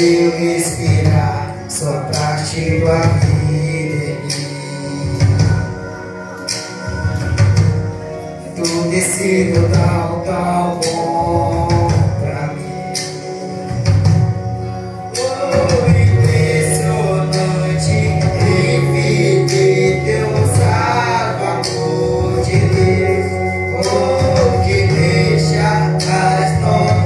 eu respirar, só parte tua vida em mim. Tu tem sido tão, tão bom pra mim. Oh, impressionante, infinito, teu sábio amor de Deus. Oh, que deixa as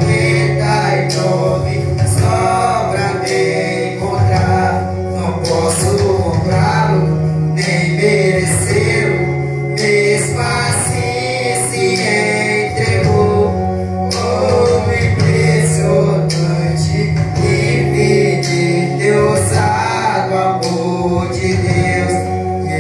99 só pra me encontrar. Não posso comprá-lo, nem merecê-lo, mesmo assim se entregou. Oh, impressionante, infinito, teu sábio amor de Deus.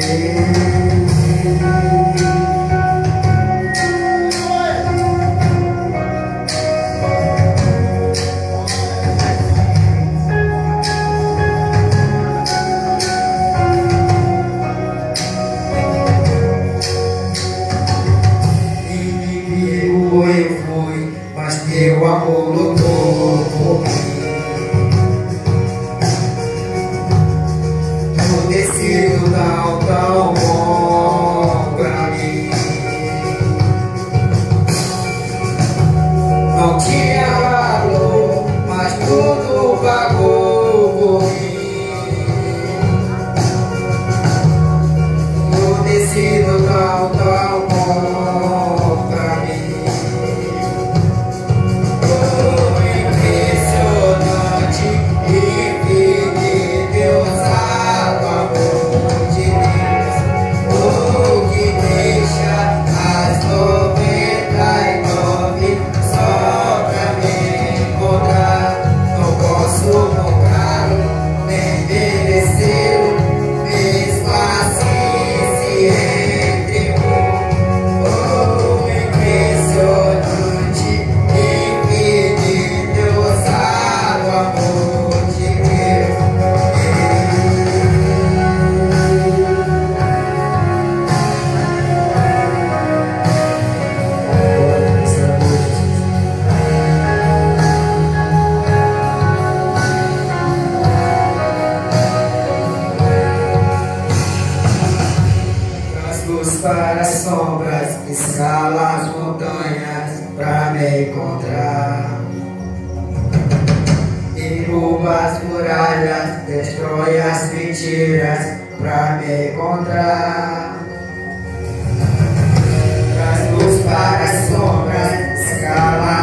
Eu fui, mas teu amor lutou por mim. Tu tem sido tão, tão bom pra mim. Não tinha valor, mas tudo pagou por mim. Tu tem sido tão, tão bom pra mim. Para as sombras, escala as montanhas pra me encontrar. Derruba as muralhas, destrói as mentiras pra me encontrar. Traz luz para as sombras, escala